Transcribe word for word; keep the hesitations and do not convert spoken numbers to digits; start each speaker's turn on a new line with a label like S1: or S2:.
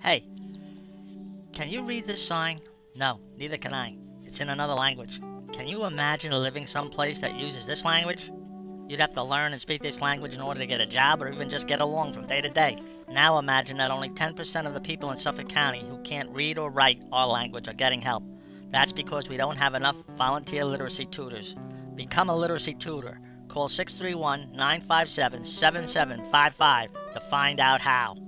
S1: Hey, can you read this sign? No, neither can I. It's in another language. Can you imagine living someplace that uses this language? You'd have to learn and speak this language in order to get a job or even just get along from day to day. Now imagine that only ten percent of the people in Suffolk County who can't read or write our language are getting help. That's because we don't have enough volunteer literacy tutors. Become a literacy tutor. Call six three one, nine five seven, seven seven five five to find out how.